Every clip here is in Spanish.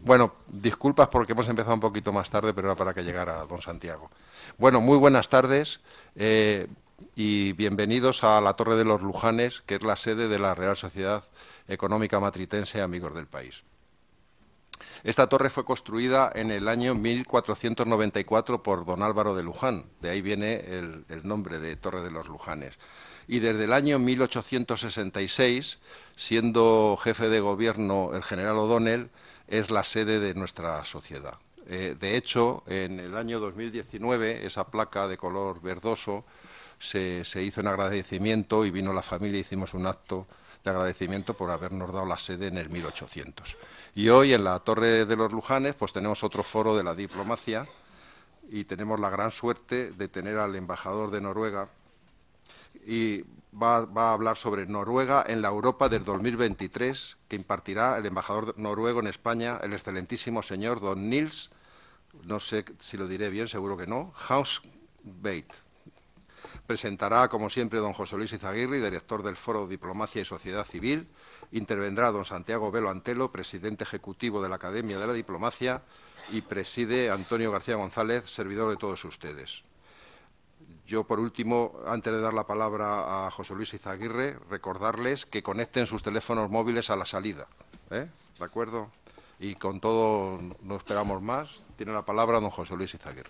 Bueno, disculpas porque hemos empezado un poquito más tarde, pero era para que llegara don Santiago. Bueno, muy buenas tardes y bienvenidos a la Torre de los Lujanes, que es la sede de la Real Sociedad Económica Matritense Amigos del País. Esta torre fue construida en el año 1494 por don Álvaro de Luján, de ahí viene el nombre de Torre de los Lujanes. Y desde el año 1866, siendo jefe de gobierno el general O'Donnell, es la sede de nuestra sociedad. De hecho, en el año 2019, esa placa de color verdoso se hizo en agradecimiento y vino la familia y hicimos un acto de agradecimiento por habernos dado la sede en el 1800. Y hoy en la Torre de los Lujanes pues tenemos otro foro de la diplomacia y tenemos la gran suerte de tener al embajador de Noruega y va a hablar sobre Noruega en la Europa del 2023, que impartirá el embajador noruego en España, el excelentísimo señor don Nils, no sé si lo diré bien, seguro que no, Hausbeit. Presentará, como siempre, don José Luis Izaguirre, director del Foro Diplomacia y Sociedad Civil. Intervendrá don Santiago Velo Antelo, presidente ejecutivo de la Academia de la Diplomacia, y preside Antonio García González, servidor de todos ustedes. Yo, por último, antes de dar la palabra a José Luis Izaguirre, recordarles que conecten sus teléfonos móviles a la salida. ¿De acuerdo? Y con todo, no esperamos más. Tiene la palabra don José Luis Izaguirre.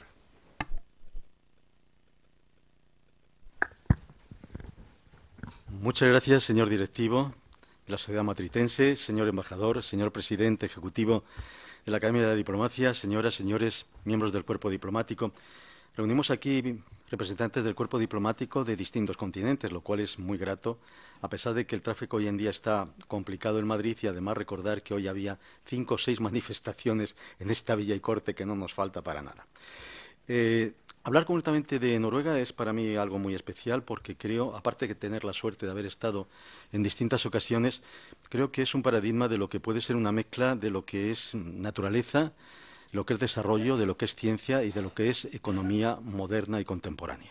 Muchas gracias, señor directivo de la Sociedad Matritense, señor embajador, señor presidente ejecutivo de la Academia de la Diplomacia, señoras, señores, miembros del cuerpo diplomático. Reunimos aquí representantes del cuerpo diplomático de distintos continentes, lo cual es muy grato, a pesar de que el tráfico hoy en día está complicado en Madrid y además recordar que hoy había 5 o 6 manifestaciones en esta Villa y Corte que no nos falta para nada. Hablar concretamente de Noruega es para mí algo muy especial porque creo, aparte de tener la suerte de haber estado en distintas ocasiones, creo que es un paradigma de lo que puede ser una mezcla de lo que es naturaleza, lo que es desarrollo, de lo que es ciencia y de lo que es economía moderna y contemporánea.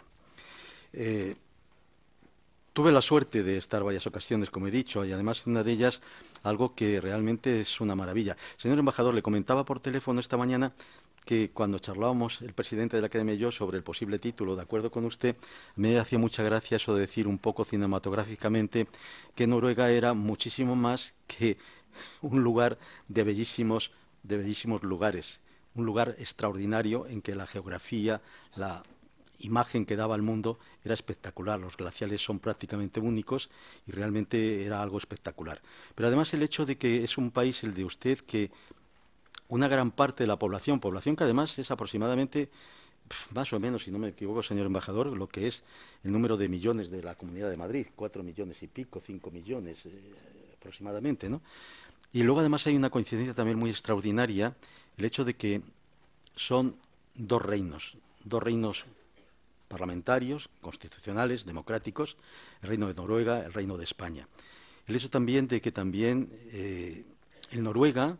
Tuve la suerte de estar varias ocasiones, como he dicho, y además una de ellas algo que realmente es una maravilla. Señor embajador, le comentaba por teléfono esta mañana que cuando charlábamos el presidente de la Academia y yo sobre el posible título, de acuerdo con usted, me hacía mucha gracia eso de decir un poco cinematográficamente que Noruega era muchísimo más que un lugar de bellísimos lugares, un lugar extraordinario en que la geografía, la imagen que daba al mundo era espectacular. Los glaciales son prácticamente únicos y realmente era algo espectacular. Pero además el hecho de que es un país, el de usted, que una gran parte de la población que además es aproximadamente, más o menos, si no me equivoco, señor embajador, lo que es el número de millones de la Comunidad de Madrid, 4 millones y pico, 5 millones aproximadamente, ¿no? Y luego además hay una coincidencia también muy extraordinaria, el hecho de que son dos reinos parlamentarios, constitucionales, democráticos, el reino de Noruega, el reino de España. El hecho también de que también en Noruega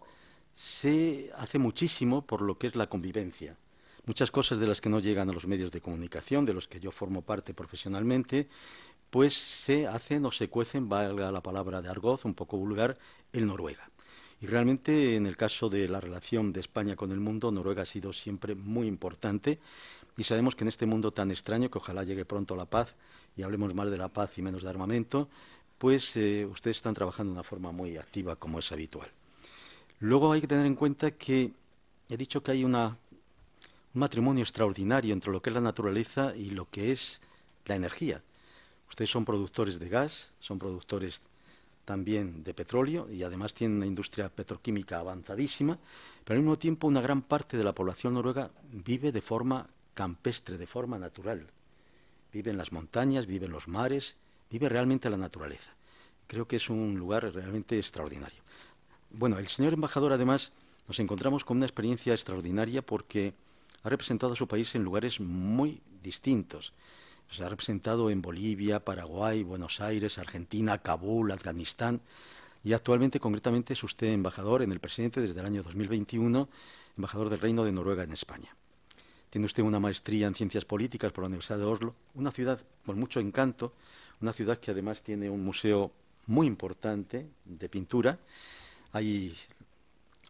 se hace muchísimo por lo que es la convivencia. Muchas cosas de las que no llegan a los medios de comunicación, de los que yo formo parte profesionalmente, pues se hacen o se cuecen, valga la palabra de argot, un poco vulgar, en Noruega. Y realmente en el caso de la relación de España con el mundo, Noruega ha sido siempre muy importante y sabemos que en este mundo tan extraño, que ojalá llegue pronto la paz y hablemos más de la paz y menos de armamento, pues ustedes están trabajando de una forma muy activa como es habitual. Luego hay que tener en cuenta que he dicho que hay un matrimonio extraordinario entre lo que es la naturaleza y lo que es la energía. Ustedes son productores de gas, son productores también de petróleo y además tienen una industria petroquímica avanzadísima, pero al mismo tiempo una gran parte de la población noruega vive de forma campestre, de forma natural. Vive en las montañas, vive en los mares, vive realmente la naturaleza. Creo que es un lugar realmente extraordinario. Bueno, el señor embajador además nos encontramos con una experiencia extraordinaria porque ha representado a su país en lugares muy distintos. Se ha representado en Bolivia, Paraguay, Buenos Aires, Argentina, Kabul, Afganistán y actualmente, concretamente, es usted embajador en el presidente desde el año 2021, embajador del Reino de Noruega en España. Tiene usted una maestría en Ciencias Políticas por la Universidad de Oslo, una ciudad con mucho encanto, una ciudad que además tiene un museo muy importante de pintura. Hay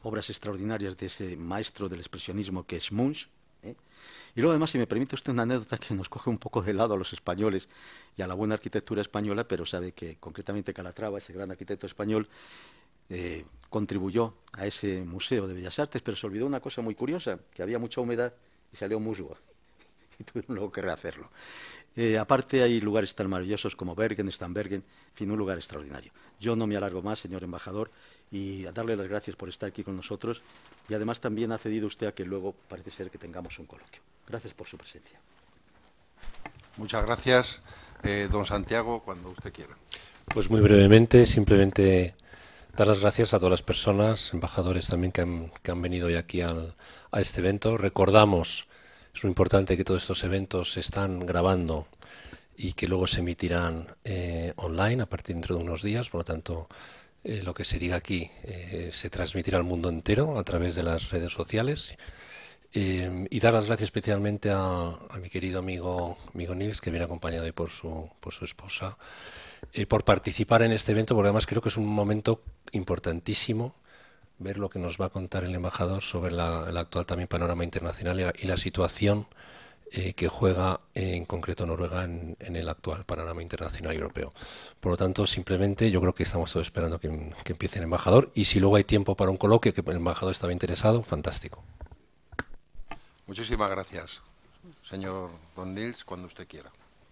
obras extraordinarias de ese maestro del expresionismo que es Munch. Y luego, además, si me permite usted una anécdota que nos coge un poco de lado a los españoles y a la buena arquitectura española, pero sabe que concretamente Calatrava, ese gran arquitecto español, contribuyó a ese Museo de Bellas Artes, pero se olvidó una cosa muy curiosa, que había mucha humedad y salió musgo, y tuvieron luego que rehacerlo. Aparte hay lugares tan maravillosos como Bergen, Stambergen, en fin, un lugar extraordinario. Yo no me alargo más, señor embajador, y a darle las gracias por estar aquí con nosotros, y además también ha cedido usted a que luego parece ser que tengamos un coloquio. Gracias por su presencia. Muchas gracias, don Santiago, cuando usted quiera. Pues muy brevemente, simplemente dar las gracias a todas las personas, embajadores también que han venido hoy aquí a este evento. Recordamos, es muy importante que todos estos eventos se están grabando y que luego se emitirán online a partir dentro de unos días, por lo tanto lo que se diga aquí se transmitirá al mundo entero a través de las redes sociales. Y dar las gracias especialmente a mi querido amigo Nils, que viene acompañado por su esposa, por participar en este evento, porque además creo que es un momento importantísimo ver lo que nos va a contar el embajador sobre el actual también panorama internacional y la situación que juega en concreto Noruega en el actual panorama internacional europeo. Por lo tanto, simplemente yo creo que estamos todos esperando que empiece el embajador, y si luego hay tiempo para un coloquio, que el embajador estaba interesado, fantástico. Muchísimas gracias, señor don Nils, cuando usted quiera.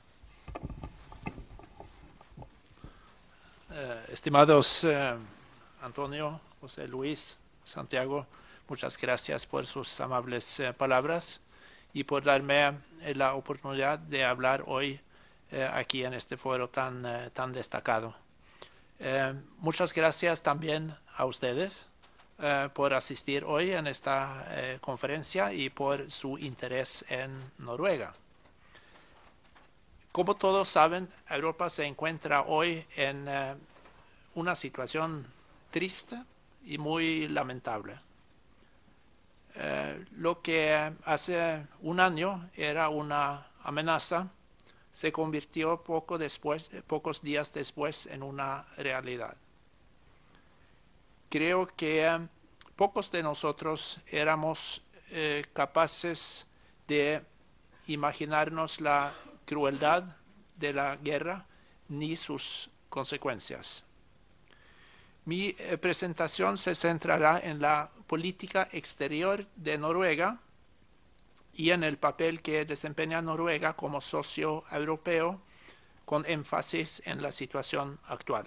Estimados Antonio, José Luis, Santiago, muchas gracias por sus amables palabras y por darme la oportunidad de hablar hoy aquí en este foro tan destacado. Muchas gracias también a ustedes por asistir hoy en esta conferencia y por su interés en Noruega. Como todos saben, Europa se encuentra hoy en una situación triste y muy lamentable. Lo que hace un año era una amenaza se convirtió pocos días después en una realidad. Creo que pocos de nosotros éramos capaces de imaginarnos la crueldad de la guerra ni sus consecuencias. Mi presentación se centrará en la política exterior de Noruega y en el papel que desempeña Noruega como socio europeo, con énfasis en la situación actual.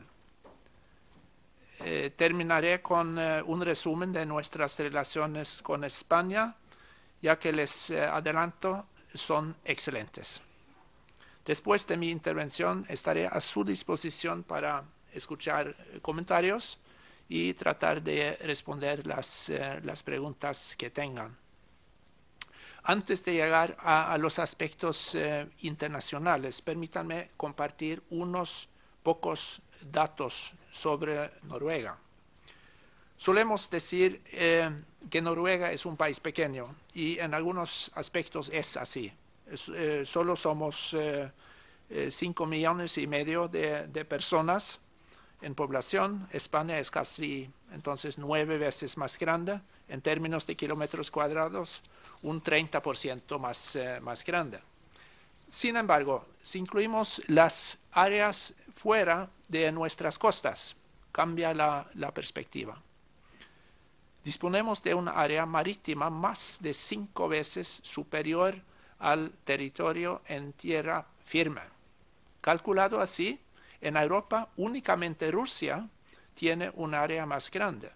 Terminaré con un resumen de nuestras relaciones con España, ya que les adelanto, son excelentes. Después de mi intervención estaré a su disposición para escuchar comentarios y tratar de responder las preguntas que tengan. Antes de llegar a los aspectos internacionales, permítanme compartir unos pocos datos sobre Noruega. Solemos decir que Noruega es un país pequeño y en algunos aspectos es así. Solo somos 5,5 millones de personas en población. España es casi entonces 9 veces más grande. En términos de kilómetros cuadrados, un 30% más grande. Sin embargo, si incluimos las áreas fuera de nuestras costas, cambia la perspectiva. Disponemos de una área marítima más de 5 veces superior al territorio en tierra firme. Calculado así, en Europa únicamente Rusia tiene un área más grande.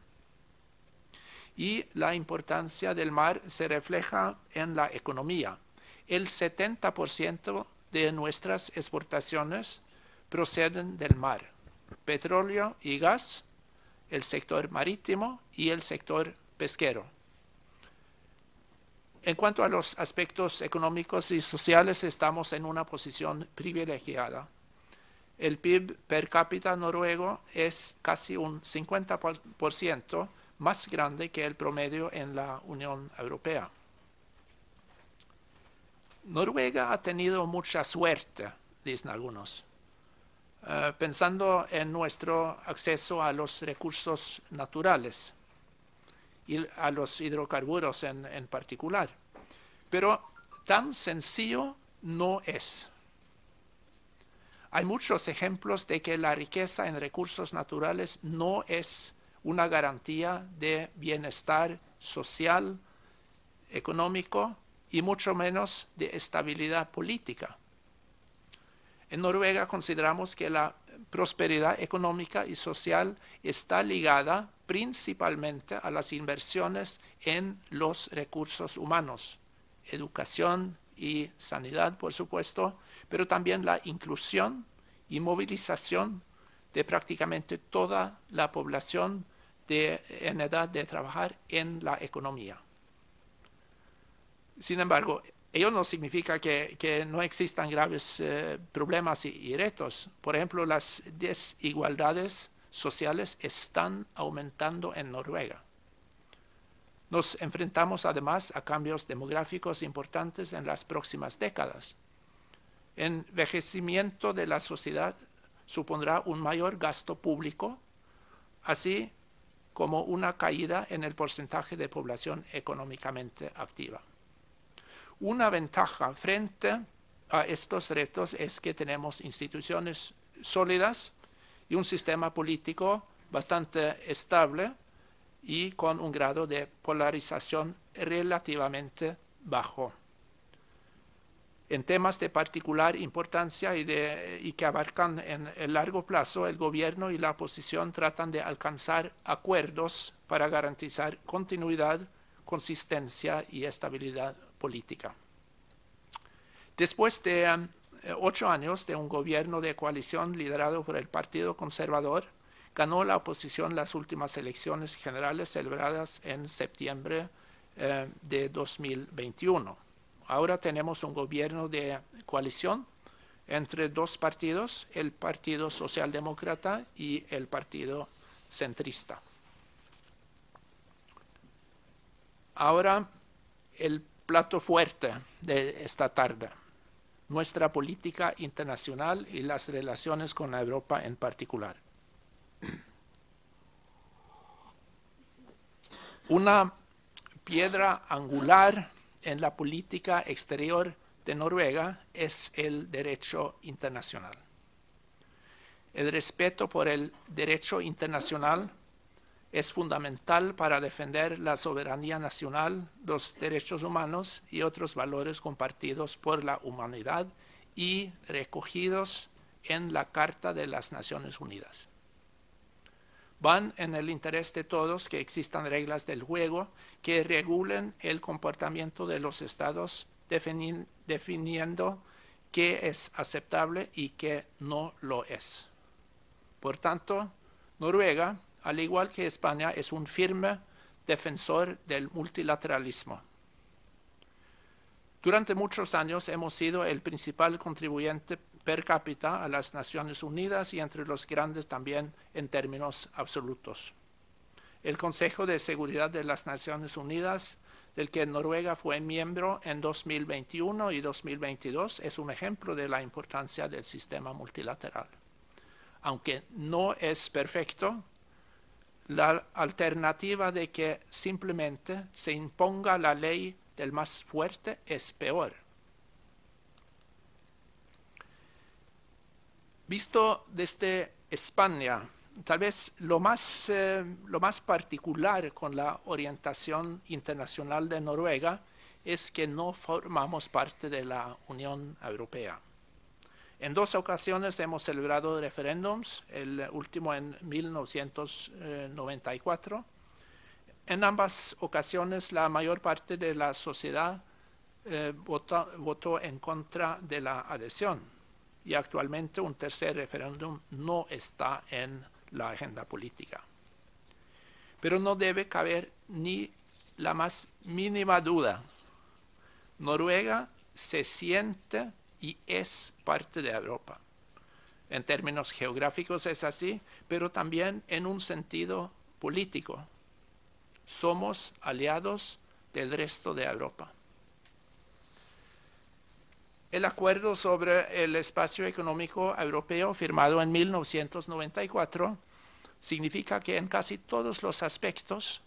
Y la importancia del mar se refleja en la economía. El 70% de nuestras exportaciones proceden del mar. Petróleo y gas, el sector marítimo y el sector pesquero. En cuanto a los aspectos económicos y sociales, estamos en una posición privilegiada. El PIB per cápita noruego es casi un 50% más grande que el promedio en la Unión Europea. Noruega ha tenido mucha suerte, dicen algunos, pensando en nuestro acceso a los recursos naturales. y a los hidrocarburos en particular. Pero tan sencillo no es. Hay muchos ejemplos de que la riqueza en recursos naturales no es una garantía de bienestar social, económico y mucho menos de estabilidad política. En Noruega consideramos que la prosperidad económica y social está ligada principalmente a las inversiones en los recursos humanos, educación y sanidad, por supuesto, pero también la inclusión y movilización de prácticamente toda la población en edad de trabajar en la economía. Sin embargo, ello no significa que no existan graves problemas y retos. Por ejemplo, las desigualdades sociales están aumentando en Noruega. Nos enfrentamos además a cambios demográficos importantes en las próximas décadas. El envejecimiento de la sociedad supondrá un mayor gasto público, así como una caída en el porcentaje de población económicamente activa. Una ventaja frente a estos retos es que tenemos instituciones sólidas y un sistema político bastante estable y con un grado de polarización relativamente bajo. En temas de particular importancia y que abarcan en el largo plazo, el gobierno y la oposición tratan de alcanzar acuerdos para garantizar continuidad, consistencia y estabilidad política. Después de 8 años de un gobierno de coalición liderado por el Partido Conservador, ganó la oposición las últimas elecciones generales celebradas en septiembre de 2021. Ahora tenemos un gobierno de coalición entre dos partidos, el Partido Socialdemócrata y el Partido Centrista. Ahora, el plato fuerte de esta tarde, nuestra política internacional y las relaciones con Europa en particular. Una piedra angular en la política exterior de Noruega es el derecho internacional. El respeto por el derecho internacional es fundamental para defender la soberanía nacional, los derechos humanos y otros valores compartidos por la humanidad y recogidos en la Carta de las Naciones Unidas. Van en el interés de todos que existan reglas del juego que regulen el comportamiento de los estados, definiendo qué es aceptable y qué no lo es. Por tanto, Noruega, al igual que España, es un firme defensor del multilateralismo. Durante muchos años hemos sido el principal contribuyente per cápita a las Naciones Unidas y entre los grandes también en términos absolutos. El Consejo de Seguridad de las Naciones Unidas, del que Noruega fue miembro en 2021 y 2022, es un ejemplo de la importancia del sistema multilateral. Aunque no es perfecto, la alternativa de que simplemente se imponga la ley del más fuerte es peor. Visto desde España, tal vez lo más particular con la orientación internacional de Noruega es que no formamos parte de la Unión Europea. En 2 ocasiones hemos celebrado referéndums, el último en 1994. En ambas ocasiones la mayor parte de la sociedad votó en contra de la adhesión y actualmente un tercer referéndum no está en la agenda política. Pero no debe caber ni la más mínima duda. Noruega se siente y es parte de Europa. En términos geográficos es así, pero también en un sentido político. Somos aliados del resto de Europa. El acuerdo sobre el espacio económico europeo firmado en 1994 significa que en casi todos los aspectos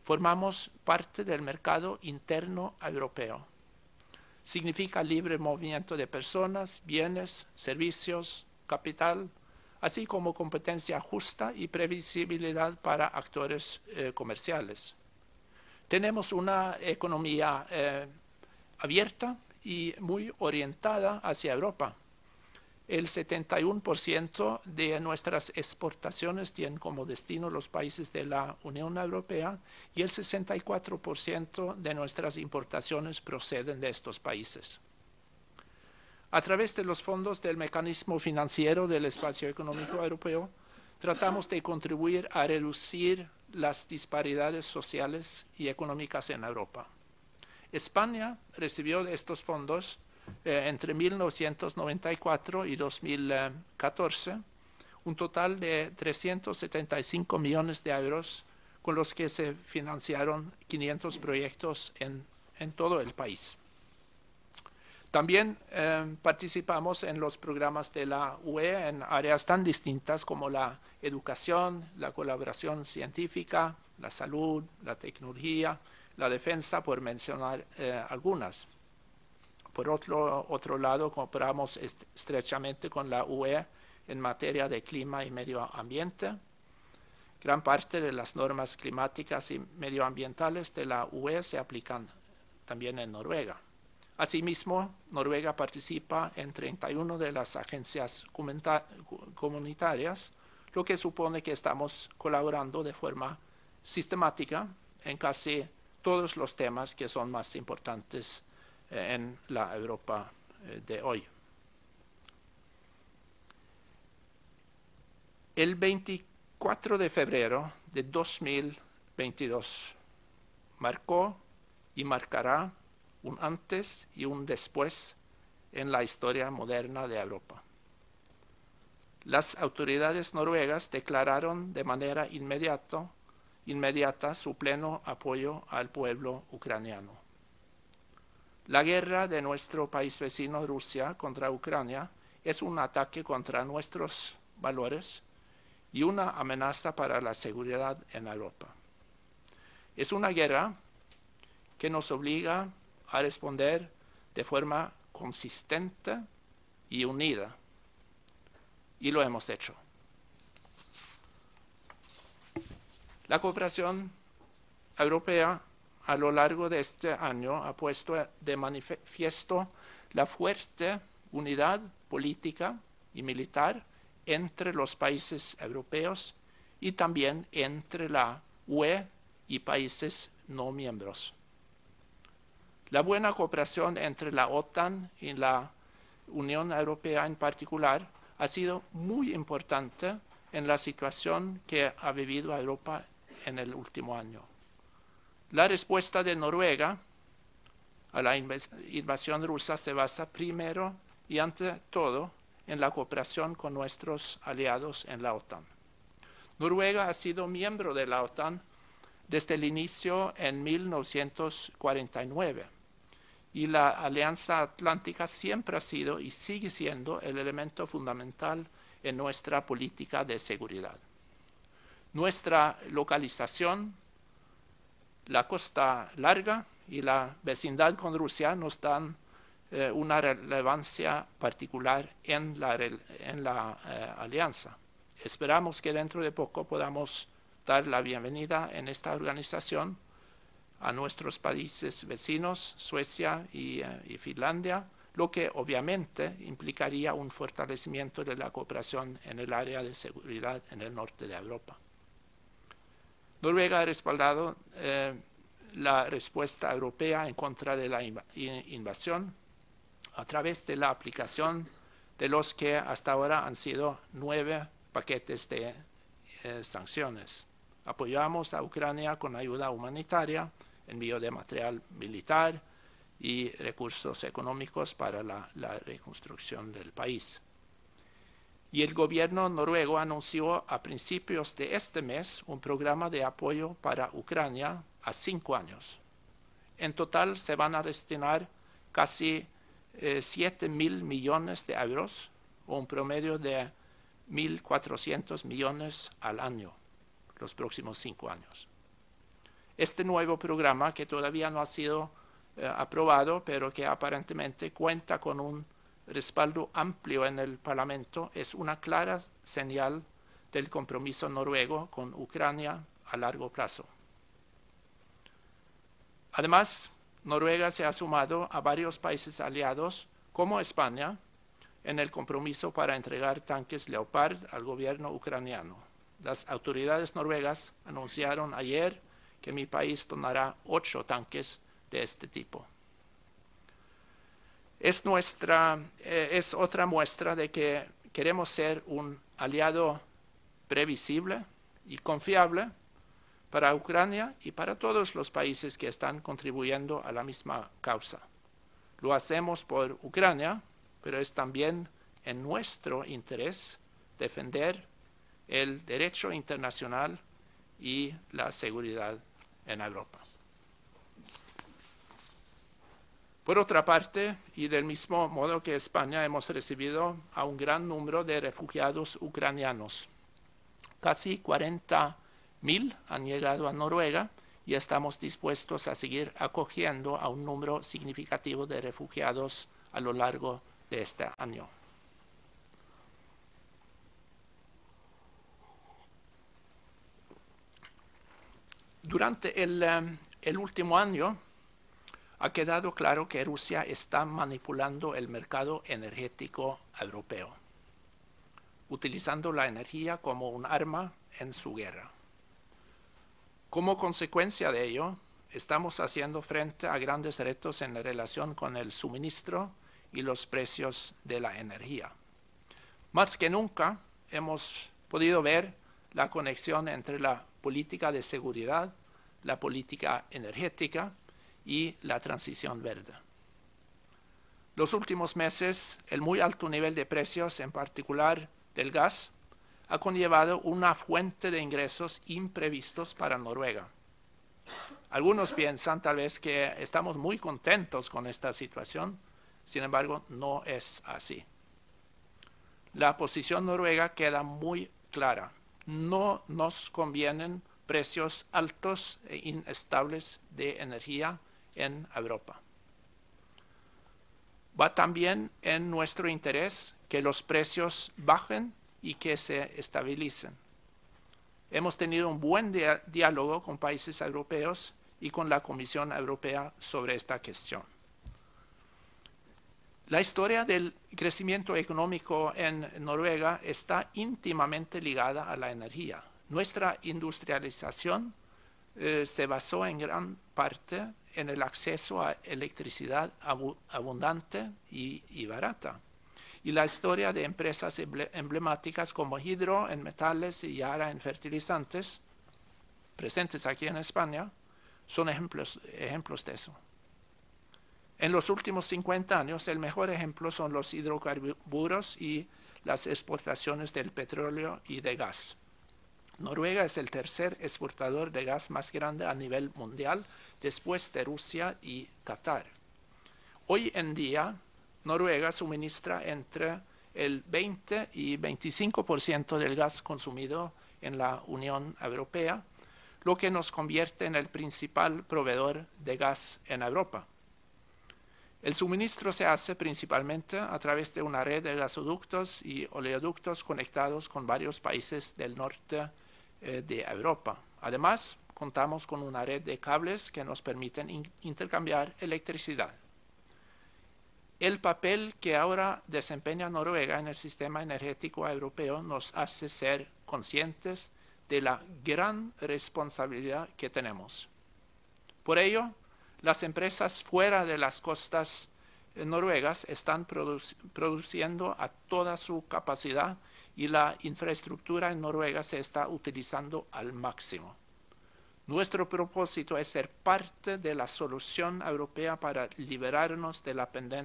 Formamos parte del mercado interno europeo. Significa libre movimiento de personas, bienes, servicios, capital, así como competencia justa y previsibilidad para actores comerciales. Tenemos una economía abierta y muy orientada hacia Europa. El 71% de nuestras exportaciones tienen como destino los países de la Unión Europea y el 64% de nuestras importaciones proceden de estos países. A través de los fondos del mecanismo financiero del espacio económico europeo, tratamos de contribuir a reducir las disparidades sociales y económicas en Europa. España recibió de estos fondos entre 1994 y 2014 un total de 375 millones de euros con los que se financiaron 500 proyectos en todo el país. También participamos en los programas de la UE en áreas tan distintas como la educación, la colaboración científica, la salud, la tecnología, la defensa, por mencionar algunas. Por otro lado, cooperamos estrechamente con la UE en materia de clima y medio ambiente. Gran parte de las normas climáticas y medioambientales de la UE se aplican también en Noruega. Asimismo, Noruega participa en 31 de las agencias comunitarias, lo que supone que estamos colaborando de forma sistemática en casi todos los temas que son más importantes en la Europa de hoy. El 24 de febrero de 2022 marcó y marcará un antes y un después en la historia moderna de Europa. Las autoridades noruegas declararon de manera inmediata su pleno apoyo al pueblo ucraniano. La guerra de nuestro país vecino Rusia contra Ucrania es un ataque contra nuestros valores y una amenaza para la seguridad en Europa. Es una guerra que nos obliga a responder de forma consistente y unida, y lo hemos hecho. La cooperación europea a lo largo de este año ha puesto de manifiesto la fuerte unidad política y militar entre los países europeos y también entre la UE y países no miembros. La buena cooperación entre la OTAN y la Unión Europea en particular ha sido muy importante en la situación que ha vivido Europa en el último año. La respuesta de Noruega a la invasión rusa se basa primero y ante todo en la cooperación con nuestros aliados en la OTAN. Noruega ha sido miembro de la OTAN desde el inicio en 1949 y la Alianza Atlántica siempre ha sido y sigue siendo el elemento fundamental en nuestra política de seguridad. Nuestra localización, la costa larga y la vecindad con Rusia nos dan una relevancia particular en la alianza. Esperamos que dentro de poco podamos dar la bienvenida en esta organización a nuestros países vecinos, Suecia y Finlandia, lo que obviamente implicaría un fortalecimiento de la cooperación en el área de seguridad en el norte de Europa. Noruega ha respaldado la respuesta europea en contra de la invasión a través de la aplicación de los que hasta ahora han sido 9 paquetes de sanciones. Apoyamos a Ucrania con ayuda humanitaria, envío de material militar y recursos económicos para la reconstrucción del país. Y el gobierno noruego anunció a principios de este mes un programa de apoyo para Ucrania a 5 años. En total se van a destinar casi 7.000 millones de euros, o un promedio de 1.400 millones al año, los próximos 5 años. Este nuevo programa, que todavía no ha sido aprobado, pero que aparentemente cuenta con un respaldo amplio en el Parlamento, es una clara señal del compromiso noruego con Ucrania a largo plazo. Además, Noruega se ha sumado a varios países aliados, como España, en el compromiso para entregar tanques Leopard al gobierno ucraniano. Las autoridades noruegas anunciaron ayer que mi país donará 8 tanques de este tipo. Es otra muestra de que queremos ser un aliado previsible y confiable para Ucrania y para todos los países que están contribuyendo a la misma causa. Lo hacemos por Ucrania, pero es también en nuestro interés defender el derecho internacional y la seguridad en Europa. Por otra parte, y del mismo modo que España, hemos recibido a un gran número de refugiados ucranianos. Casi 40.000 han llegado a Noruega y estamos dispuestos a seguir acogiendo a un número significativo de refugiados a lo largo de este año. Durante el último año ha quedado claro que Rusia está manipulando el mercado energético europeo, utilizando la energía como un arma en su guerra. Como consecuencia de ello, estamos haciendo frente a grandes retos en relación con el suministro y los precios de la energía. Más que nunca hemos podido ver la conexión entre la política de seguridad, la política energética y la transición verde. Los últimos meses, el muy alto nivel de precios, en particular del gas, ha conllevado una fuente de ingresos imprevistos para Noruega. Algunos piensan tal vez que estamos muy contentos con esta situación, sin embargo, no es así. La posición noruega queda muy clara. No nos convienen precios altos e inestables de energía en Europa. Va también en nuestro interés que los precios bajen y que se estabilicen. Hemos tenido un buen diálogo con países europeos y con la Comisión Europea sobre esta cuestión. La historia del crecimiento económico en Noruega está íntimamente ligada a la energía. Nuestra industrialización se basó en gran parte en el acceso a electricidad abundante y barata. Y la historia de empresas emblemáticas como Hydro en metales y Yara en fertilizantes, presentes aquí en España, son ejemplos de eso. En los últimos 50 años, el mejor ejemplo son los hidrocarburos y las exportaciones del petróleo y de gas. Noruega es el tercer exportador de gas más grande a nivel mundial, después de Rusia y Qatar. Hoy en día, Noruega suministra entre el 20 y 25% del gas consumido en la Unión Europea, lo que nos convierte en el principal proveedor de gas en Europa. El suministro se hace principalmente a través de una red de gasoductos y oleoductos conectados con varios países del norte de Europa. Además, contamos con una red de cables que nos permiten intercambiar electricidad. El papel que ahora desempeña Noruega en el sistema energético europeo nos hace ser conscientes de la gran responsabilidad que tenemos. Por ello, las empresas fuera de las costas noruegas están produciendo a toda su capacidad y la infraestructura en Noruega se está utilizando al máximo. Nuestro propósito es ser parte de la solución europea para liberarnos de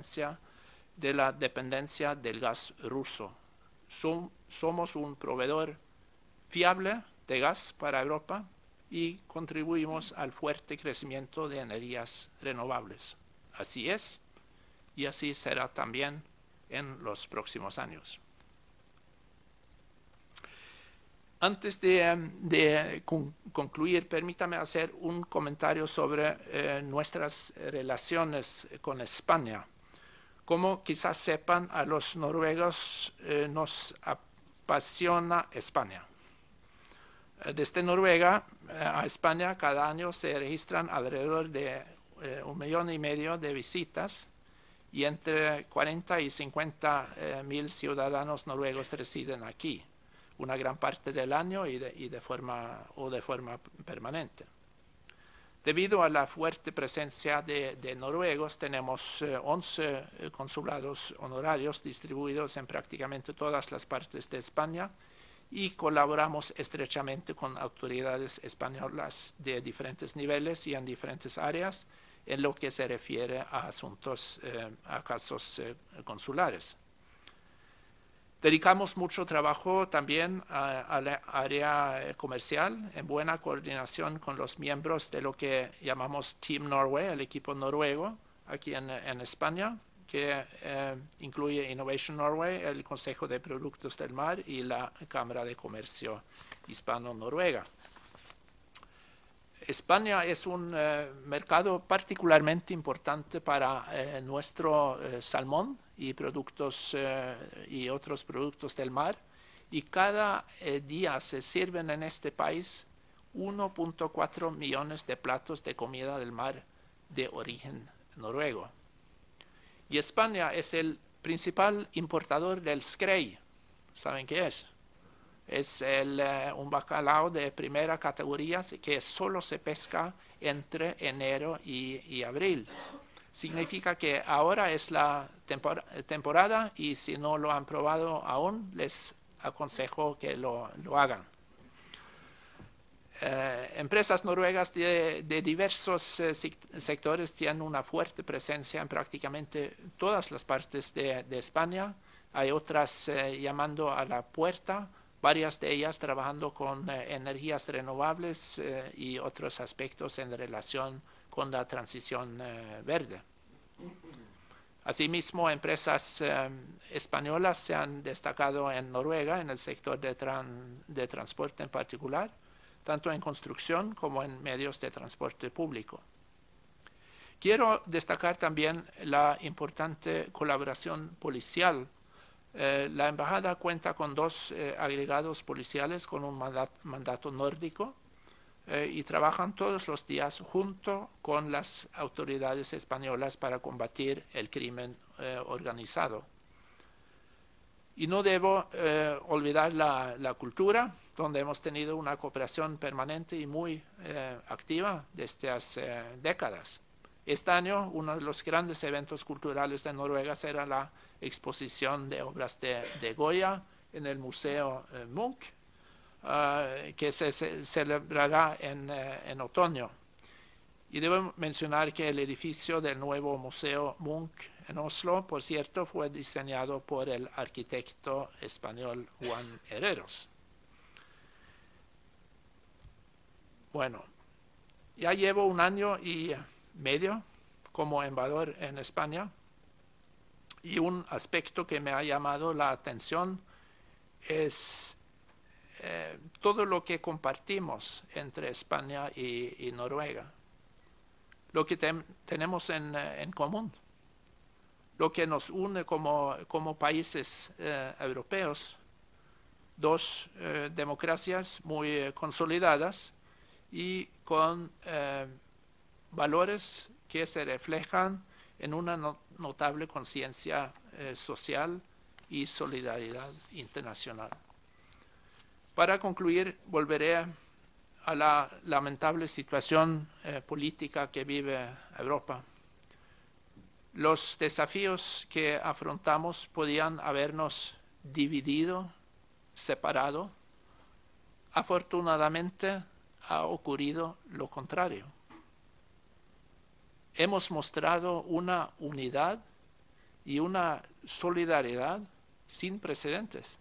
la dependencia del gas ruso. Somos un proveedor fiable de gas para Europa y contribuimos al fuerte crecimiento de energías renovables. Así es, y así será también en los próximos años. Antes de concluir, permítame hacer un comentario sobre nuestras relaciones con España. Como quizás sepan, a los noruegos nos apasiona España. Desde Noruega a España cada año se registran alrededor de 1,5 millones de visitas y entre 40 y 50 mil ciudadanos noruegos residen aquí, una gran parte del año y de forma permanente. Debido a la fuerte presencia de noruegos, tenemos 11 consulados honorarios distribuidos en prácticamente todas las partes de España y colaboramos estrechamente con autoridades españolas de diferentes niveles y en diferentes áreas en lo que se refiere a asuntos, a casos consulares. Dedicamos mucho trabajo también a la área comercial, en buena coordinación con los miembros de lo que llamamos Team Norway, el equipo noruego, aquí en España, que incluye Innovation Norway, el Consejo de Productos del Mar y la Cámara de Comercio Hispano-Noruega. España es un mercado particularmente importante para nuestro salmón y productos y otros productos del mar, y cada día se sirven en este país 1,4 millones de platos de comida del mar de origen noruego. Y España es el principal importador del skrei. ¿Saben qué es? Es un bacalao de primera categoría que solo se pesca entre enero y abril. Significa que ahora es la temporada y si no lo han probado aún, les aconsejo que lo hagan. Empresas noruegas de diversos sectores tienen una fuerte presencia en prácticamente todas las partes de España. Hay otras llamando a la puerta, varias de ellas trabajando con energías renovables y otros aspectos en relación con la transición verde. Asimismo, empresas españolas se han destacado en Noruega en el sector de transporte en particular, tanto en construcción como en medios de transporte público. Quiero destacar también la importante colaboración policial. La embajada cuenta con 2 agregados policiales con un mandato nórdico y trabajan todos los días junto con las autoridades españolas para combatir el crimen organizado. Y no debo olvidar la cultura, donde hemos tenido una cooperación permanente y muy activa desde hace décadas. Este año, uno de los grandes eventos culturales de Noruega será la exposición de obras de Goya en el Museo Munch, que se celebrará en otoño. Y debo mencionar que el edificio del nuevo Museo Munch en Oslo, por cierto, fue diseñado por el arquitecto español Juan Herreros. Bueno, ya llevo 1 año y medio como embajador en España y un aspecto que me ha llamado la atención es todo lo que compartimos entre España y Noruega, lo que tenemos en común, lo que nos une como países europeos, 2 democracias muy consolidadas y con valores que se reflejan en una notable conciencia social y solidaridad internacional. Para concluir, volveré a la lamentable situación política que vive Europa. Los desafíos que afrontamos podían habernos dividido, separado. Afortunadamente ha ocurrido lo contrario. Hemos mostrado una unidad y una solidaridad sin precedentes.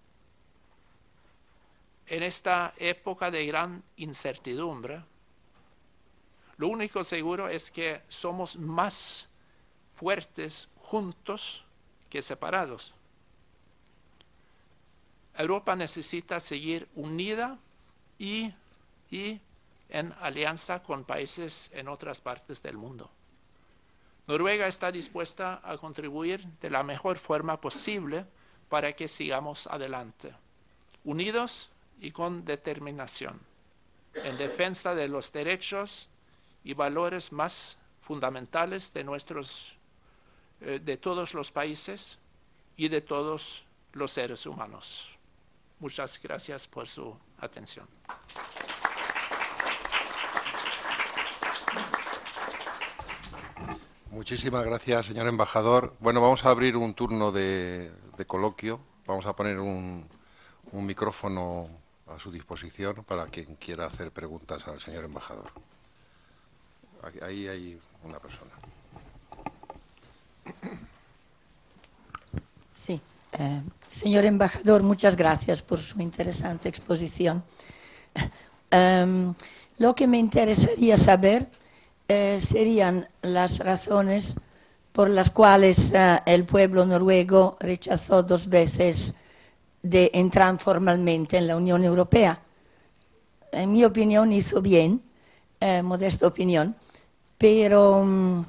En esta época de gran incertidumbre, lo único seguro es que somos más fuertes juntos que separados. Europa necesita seguir unida y en alianza con países en otras partes del mundo. Noruega está dispuesta a contribuir de la mejor forma posible para que sigamos adelante, unidos y con determinación, en defensa de los derechos y valores más fundamentales de todos los países y de todos los seres humanos. Muchas gracias por su atención. Muchísimas gracias, señor embajador. Bueno, vamos a abrir un turno de coloquio. Vamos a poner un micrófono a su disposición para quien quiera hacer preguntas al señor embajador. Ahí hay una persona. Sí. Señor embajador, muchas gracias por su interesante exposición. Lo que me interesaría saber serían las razones por las cuales el pueblo noruego rechazó 2 veces de entrar formalmente en la Unión Europea. En mi opinión hizo bien, modesta opinión, pero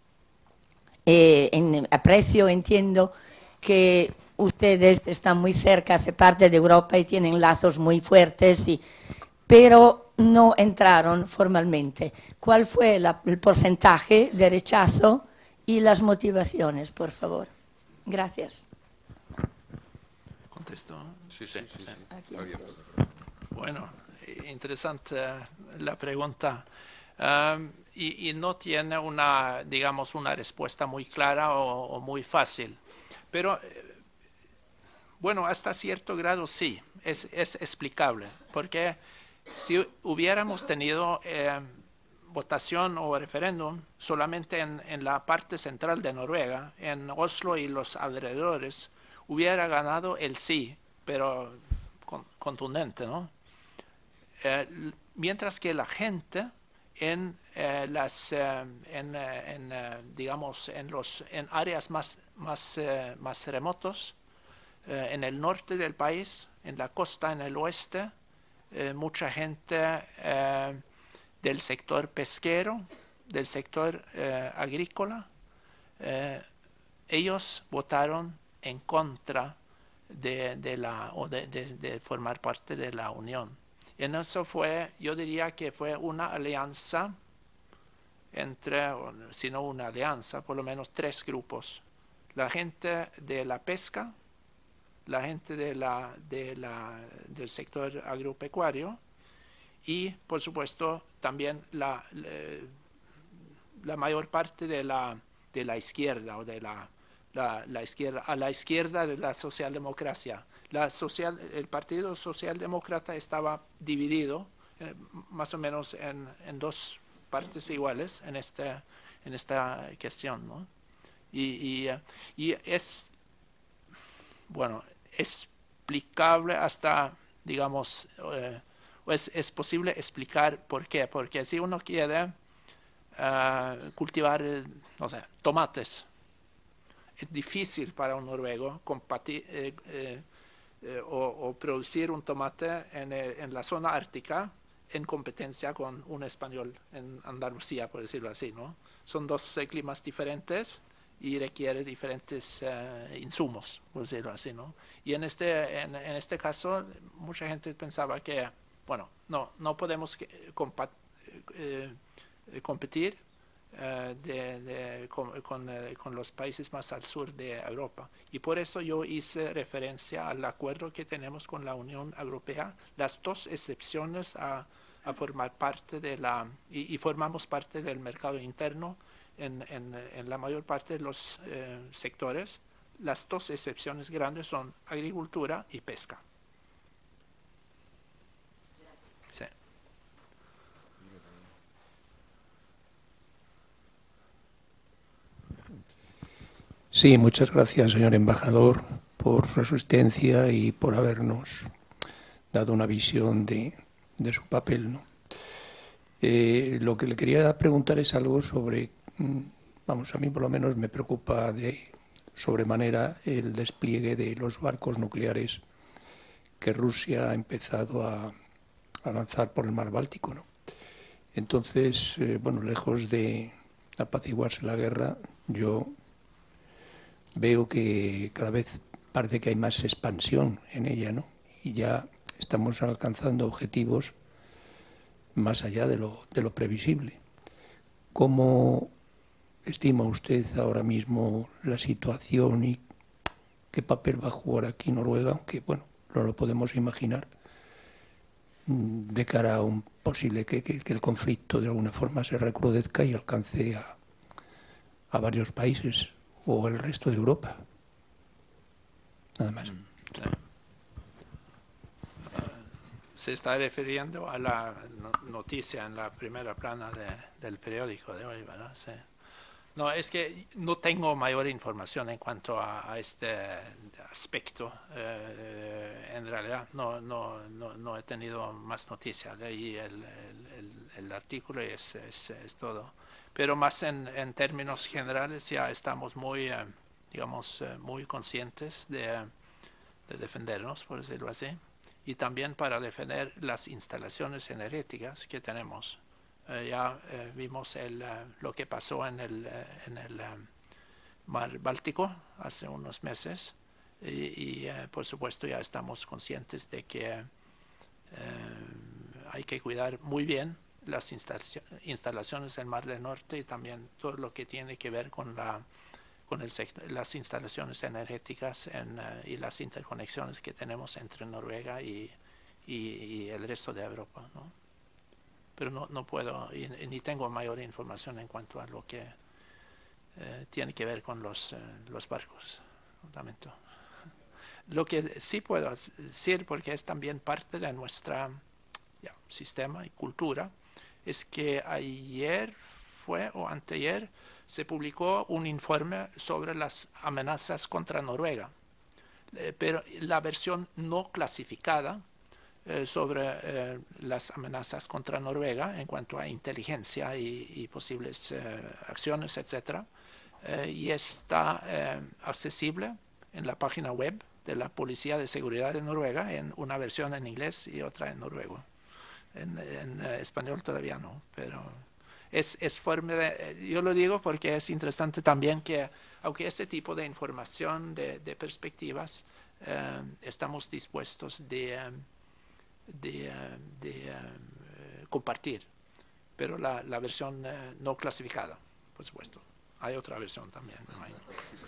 aprecio, entiendo que ustedes están muy cerca, hace parte de Europa y tienen lazos muy fuertes, pero no entraron formalmente. ¿Cuál fue el porcentaje de rechazo y las motivaciones, por favor? Gracias. ¿Contesto? Sí. Bueno, interesante la pregunta. Y no tiene una respuesta muy clara o muy fácil. Pero, bueno, hasta cierto grado sí, es explicable, porque si hubiéramos tenido votación o referéndum solamente en la parte central de Noruega, en Oslo y los alrededores, hubiera ganado el sí, pero contundente, ¿no? Mientras que la gente en áreas más remotos, en el norte del país, en la costa, en el oeste, mucha gente del sector pesquero, del sector agrícola, ellos votaron en contra de formar parte de la Unión. En eso yo diría que fue una alianza entre, si no una alianza, por lo menos 3 grupos. La gente de la pesca, la gente del sector agropecuario y, por supuesto, también la mayor parte de la izquierda o de la izquierda, a la izquierda de la socialdemocracia. El Partido Socialdemócrata estaba dividido más o menos en 2 partes iguales en esta cuestión, ¿no? Y es, bueno, explicable hasta, digamos, es posible explicar por qué. Porque si uno quiere cultivar, no sé, tomates, es difícil para un noruego o producir un tomate en la zona ártica en competencia con un español en Andalucía, por decirlo así, ¿no? Son 2 climas diferentes y requiere diferentes insumos, por decirlo así, ¿no? Y en este caso, mucha gente pensaba que, bueno, no podemos competir con los países más al sur de Europa. Y por eso yo hice referencia al acuerdo que tenemos con la Unión Europea, las 2 excepciones a formar parte y formamos parte del mercado interno en la mayor parte de los sectores. Las 2 excepciones grandes son agricultura y pesca. Sí. Sí, muchas gracias, señor embajador, por su asistencia y por habernos dado una visión de su papel, ¿no? Lo que le quería preguntar es algo sobre, vamos, a mí por lo menos me preocupa de sobremanera el despliegue de los barcos nucleares que Rusia ha empezado a lanzar por el mar Báltico, ¿no? Entonces, bueno, lejos de apaciguarse la guerra, yo veo que cada vez parece que hay más expansión en ella, ¿no? Y ya estamos alcanzando objetivos más allá de lo previsible. ¿Cómo estima usted ahora mismo la situación y qué papel va a jugar aquí Noruega? Aunque, bueno, no lo podemos imaginar de cara a un posible que el conflicto de alguna forma se recrudezca y alcance a varios países o el resto de Europa. Nada más. Se está refiriendo a la noticia en la primera plana del periódico de hoy, ¿verdad? Sí. No, es que no tengo mayor información en cuanto a este aspecto. En realidad no he tenido más noticias. Leí el artículo y es todo. Pero más en términos generales ya estamos muy, digamos, muy conscientes de defendernos, por decirlo así. Y también para defender las instalaciones energéticas que tenemos. Ya vimos lo que pasó en el mar Báltico hace unos meses y por supuesto ya estamos conscientes de que hay que cuidar muy bien las instalaciones del Mar del Norte y también todo lo que tiene que ver con las instalaciones energéticas y las interconexiones que tenemos entre Noruega y el resto de Europa, ¿no? Pero no puedo, ni tengo mayor información en cuanto a lo que tiene que ver con los barcos. Lamento. Lo que sí puedo decir, porque es también parte de nuestro sistema y cultura, es que ayer o anteayer se publicó un informe sobre las amenazas contra Noruega, pero la versión no clasificada sobre las amenazas contra Noruega en cuanto a inteligencia y posibles acciones, etc. Y está accesible en la página web de la Policía de Seguridad de Noruega, en una versión en inglés y otra en noruego. En español todavía no, pero es forma de... Yo lo digo porque es interesante también que, aunque este tipo de información, de perspectivas, estamos dispuestos de compartir, pero la versión no clasificada, por supuesto. Hay otra versión también, me imagino.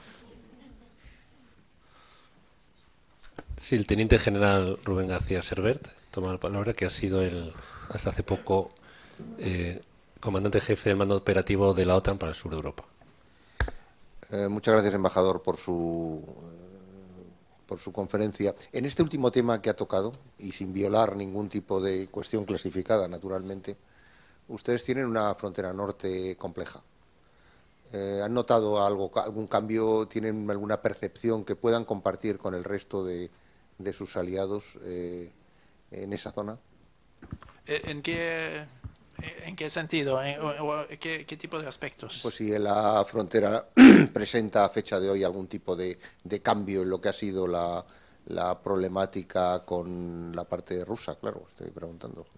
Sí, el teniente general Rubén García Servet toma la palabra, que ha sido hasta hace poco comandante jefe del mando operativo de la OTAN para el sur de Europa. Muchas gracias, embajador, por su conferencia. En este último tema que ha tocado, y sin violar ningún tipo de cuestión clasificada, naturalmente, ustedes tienen una frontera norte compleja. ¿Han notado algún cambio? ¿Tienen alguna percepción que puedan compartir con el resto de sus aliados en esa zona? ¿En qué sentido? ¿Qué tipo de aspectos? Pues si la frontera presenta a fecha de hoy algún tipo de cambio en lo que ha sido la problemática con la parte rusa, claro, estoy preguntando.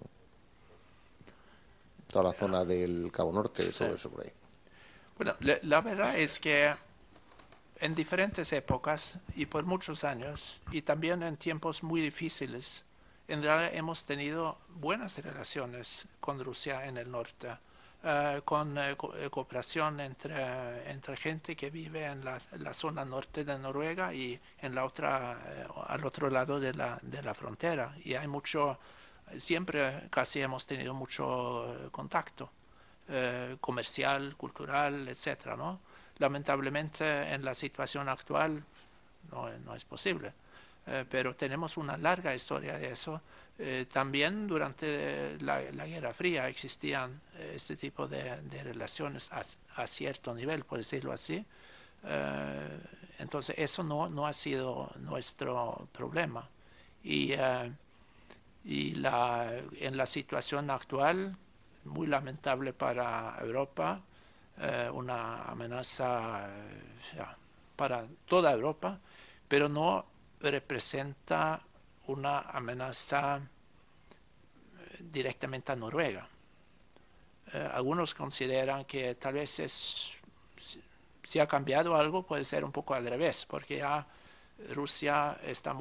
Toda la zona del Cabo Norte, todo eso por ahí. Bueno, la verdad es que en diferentes épocas y por muchos años, y también en tiempos muy difíciles, en realidad hemos tenido buenas relaciones con Rusia en el norte, con cooperación entre gente que vive en la zona norte de Noruega y en la al otro lado de la frontera. Y hay siempre casi hemos tenido mucho contacto comercial, cultural, etcétera, ¿no? Lamentablemente en la situación actual no es posible. Pero tenemos una larga historia de eso. También durante la Guerra Fría existían este tipo de relaciones a cierto nivel, por decirlo así. Entonces eso no ha sido nuestro problema. Y en la situación actual, muy lamentable para Europa, una amenaza para toda Europa, pero no representa una amenaza directamente a Noruega. Algunos consideran que tal vez si ha cambiado algo, puede ser un poco al revés, porque ya Rusia está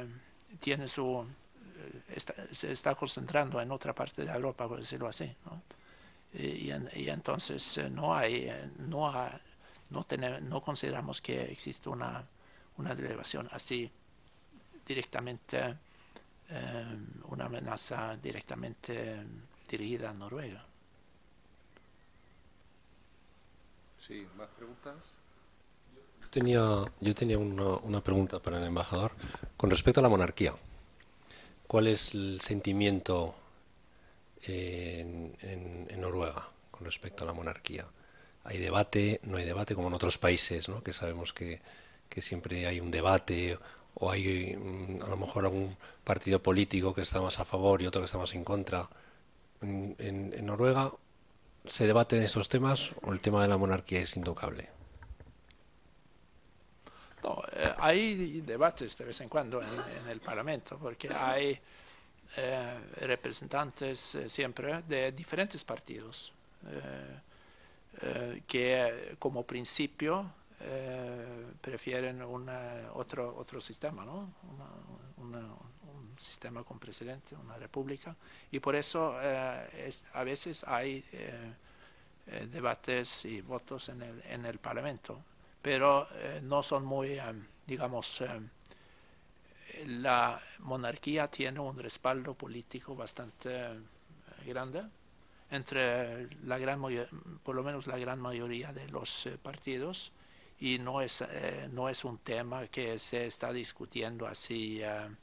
se está concentrando en otra parte de Europa, por decirlo así, ¿no? Y entonces no consideramos que existe una delegación así directamente, una amenaza directamente dirigida a Noruega. Sí, ¿más preguntas? Yo tenía una pregunta para el embajador con respecto a la monarquía. ¿Cuál es el sentimiento en Noruega con respecto a la monarquía? ¿Hay debate? ¿No hay debate? Como en otros países, ¿no? Que sabemos que siempre hay un debate, o hay a lo mejor algún partido político que está más a favor y otro que está más en contra. ¿En Noruega se debaten estos temas o el tema de la monarquía es intocable? No, hay debates de vez en cuando en el Parlamento, porque hay representantes siempre de diferentes partidos que como principio prefieren otro sistema, ¿no? Un sistema con presidente, una república, y por eso a veces hay debates y votos en el Parlamento, pero no son muy, digamos, la monarquía tiene un respaldo político bastante grande entre por lo menos la gran mayoría de los partidos, y no es un tema que se está discutiendo así.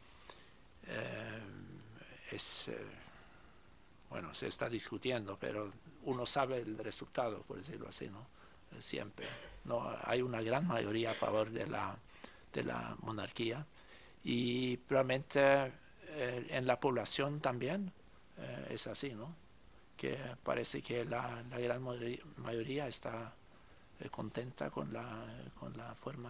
Bueno, se está discutiendo, pero uno sabe el resultado, por decirlo así, ¿no? Siempre. No hay una gran mayoría a favor de la monarquía, y probablemente en la población también es así, ¿no? Que parece que la gran mayoría está contenta con la forma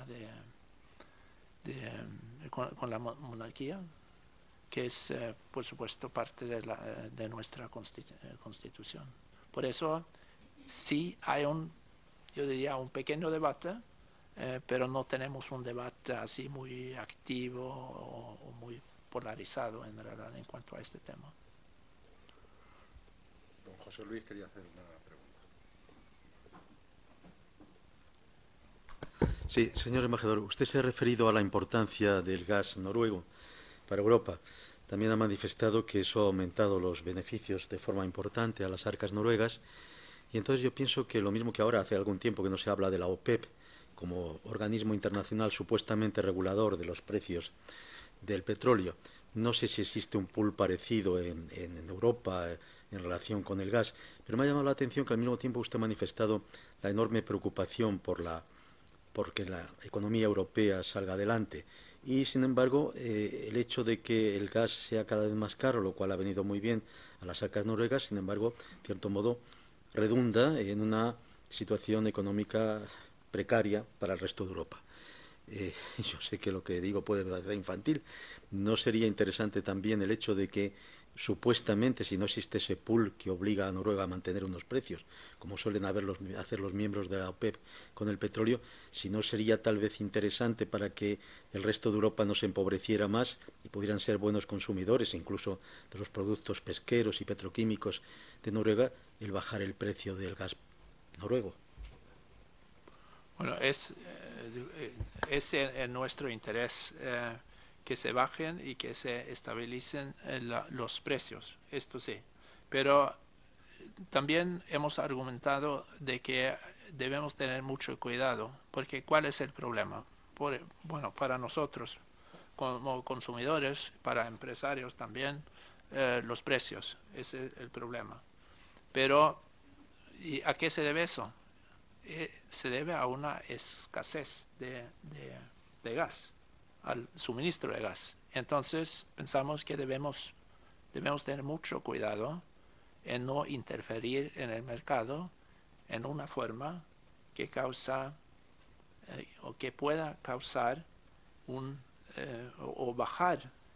con la monarquía, que es por supuesto parte de nuestra constitución. Por eso sí hay yo diría un pequeño debate, pero no tenemos un debate así muy activo o muy polarizado en realidad en cuanto a este tema. Don José Luis quería hacer una pregunta. Sí, señor embajador, usted se ha referido a la importancia del gas noruego para Europa. También ha manifestado que eso ha aumentado los beneficios de forma importante a las arcas noruegas. Y entonces yo pienso que lo mismo que ahora, hace algún tiempo que no se habla de la OPEP como organismo internacional supuestamente regulador de los precios del petróleo. No sé si existe un pool parecido en Europa en relación con el gas, pero me ha llamado la atención que al mismo tiempo usted ha manifestado la enorme preocupación porque la economía europea salga adelante. Y, sin embargo, el hecho de que el gas sea cada vez más caro, lo cual ha venido muy bien a las arcas noruegas, sin embargo, de cierto modo, redunda en una situación económica precaria para el resto de Europa. Yo sé que lo que digo puede parecer infantil. ¿No sería interesante también el hecho de que supuestamente, si no existe ese pool que obliga a Noruega a mantener unos precios, como suelen hacer los miembros de la OPEP con el petróleo, si no sería tal vez interesante para que el resto de Europa no se empobreciera más y pudieran ser buenos consumidores, incluso de los productos pesqueros y petroquímicos de Noruega, el bajar el precio del gas noruego? Bueno, es en nuestro interés que se bajen y que se estabilicen los precios, esto sí. Pero también hemos argumentado de que debemos tener mucho cuidado, porque ¿cuál es el problema? Bueno, para nosotros como consumidores, para empresarios también, los precios, ese es el problema. Pero ¿y a qué se debe eso? Se debe a una escasez de gas, al suministro de gas. Entonces pensamos que debemos tener mucho cuidado en no interferir en el mercado en una forma que causa o que pueda causar o bajar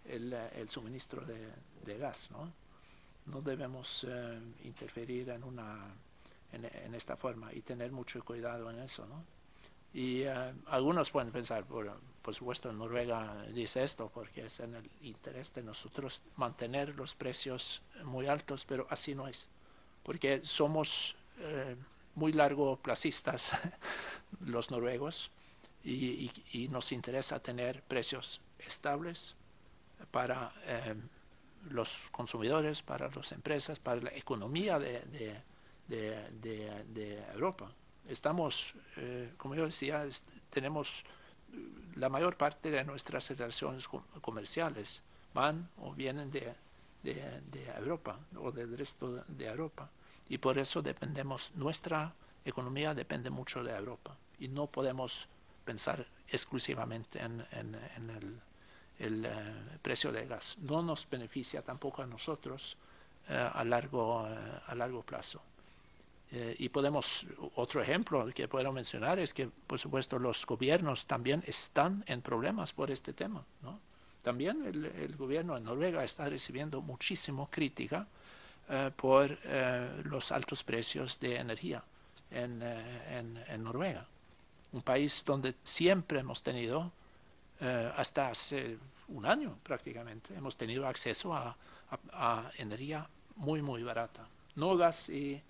el suministro de gas, ¿no? No debemos interferir en esta forma y tener mucho cuidado en eso, ¿no? Y algunos pueden pensar, por supuesto, Noruega dice esto porque es en el interés de nosotros mantener los precios muy altos, pero así no es, porque somos muy largoplacistas los noruegos y nos interesa tener precios estables para los consumidores, para las empresas, para la economía de Europa. Estamos, como yo decía, tenemos la mayor parte de nuestras relaciones comerciales van o vienen de Europa o del resto de Europa, y por eso dependemos, nuestra economía depende mucho de Europa y no podemos pensar exclusivamente en el precio del gas. No nos beneficia tampoco a nosotros a largo plazo. Y podemos, otro ejemplo que puedo mencionar es que, por supuesto, los gobiernos también están en problemas por este tema, ¿no? También el gobierno de Noruega está recibiendo muchísima crítica por los altos precios de energía en Noruega, un país donde siempre hemos tenido, hasta hace un año prácticamente, hemos tenido acceso a energía muy, muy barata. No gas y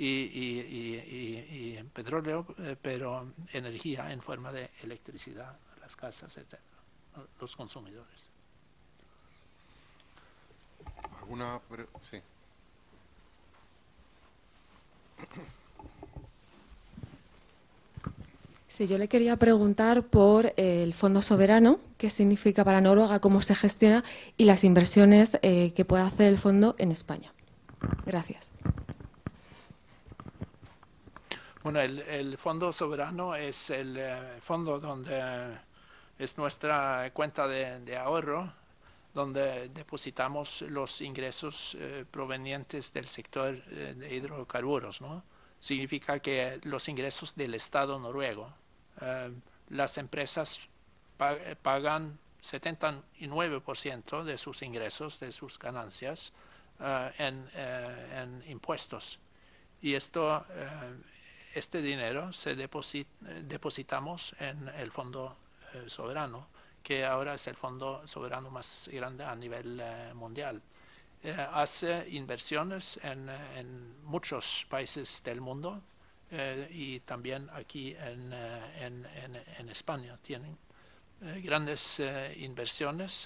petróleo, pero energía en forma de electricidad a las casas, etc., los consumidores. ¿Alguna? Sí. Sí, yo le quería preguntar por el Fondo Soberano, qué significa para Noruega, cómo se gestiona y las inversiones que puede hacer el fondo en España. Gracias. Bueno, el Fondo Soberano es el fondo donde es nuestra cuenta de ahorro, donde depositamos los ingresos provenientes del sector de hidrocarburos, ¿no? Significa que los ingresos del Estado noruego, las empresas pagan 79% de sus ingresos, de sus ganancias, en impuestos. Y este dinero se depositamos en el Fondo Soberano, que ahora es el fondo soberano más grande a nivel mundial. Hace inversiones en muchos países del mundo y también aquí en España. Tienen grandes inversiones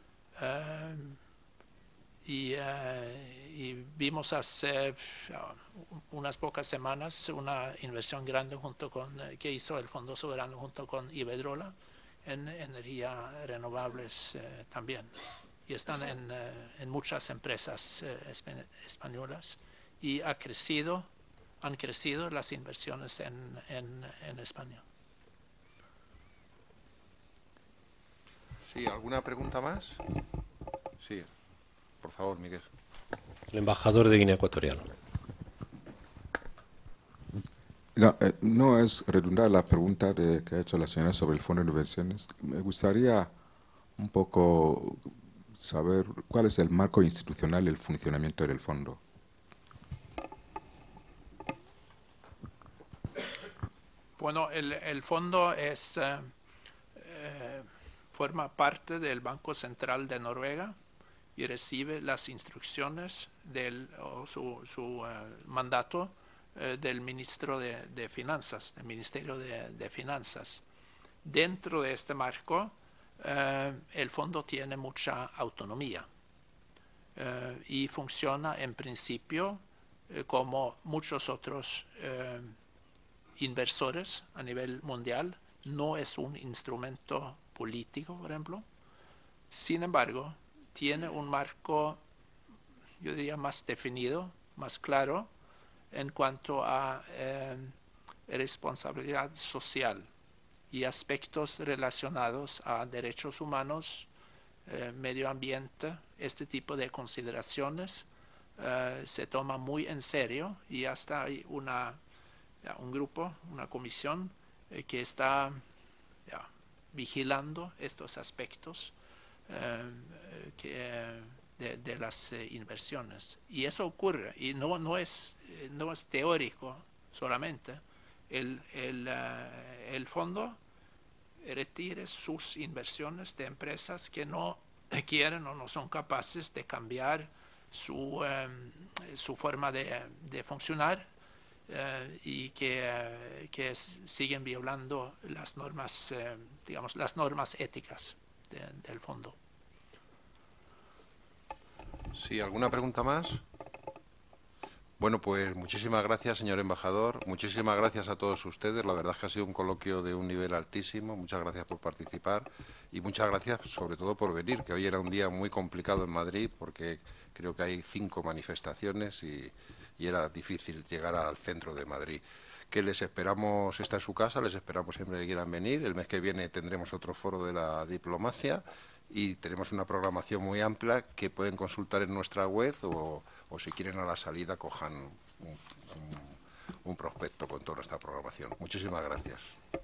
y vimos hace unas pocas semanas una inversión grande que hizo el Fondo Soberano junto con Iberdrola en energías renovables también. Y están en muchas empresas españolas y han crecido las inversiones en España. Sí, ¿alguna pregunta más? Sí, por favor, Miguel. El embajador de Guinea Ecuatorial. No es redundar la pregunta que ha hecho la señora sobre el Fondo de Inversiones. Me gustaría un poco saber cuál es el marco institucional y el funcionamiento del fondo. Bueno, el fondo forma parte del Banco Central de Noruega y recibe las instrucciones su mandato del ministro de Finanzas, del Ministerio de Finanzas. Dentro de este marco, el fondo tiene mucha autonomía y funciona en principio como muchos otros inversores a nivel mundial. No es un instrumento político, por ejemplo. Sin embargo, tiene un marco, yo diría, más definido, más claro, en cuanto a responsabilidad social y aspectos relacionados a derechos humanos, medio ambiente. Este tipo de consideraciones se toma muy en serio y hasta hay un grupo, una comisión que está vigilando estos aspectos de las inversiones. Y eso ocurre, y no es teórico solamente. El fondo retire sus inversiones de empresas que no quieren o no son capaces de cambiar su forma de funcionar y que siguen violando las normas, digamos, las normas éticas del fondo. Sí, ¿alguna pregunta más? Bueno, pues muchísimas gracias, señor embajador. Muchísimas gracias a todos ustedes. La verdad es que ha sido un coloquio de un nivel altísimo. Muchas gracias por participar y muchas gracias sobre todo por venir, que hoy era un día muy complicado en Madrid porque creo que hay 5 manifestaciones y era difícil llegar al centro de Madrid. Que les esperamos, esta es su casa, les esperamos siempre que quieran venir. El mes que viene tendremos otro foro de la diplomacia y tenemos una programación muy amplia que pueden consultar en nuestra web o si quieren a la salida cojan un prospecto con toda nuestra programación. Muchísimas gracias.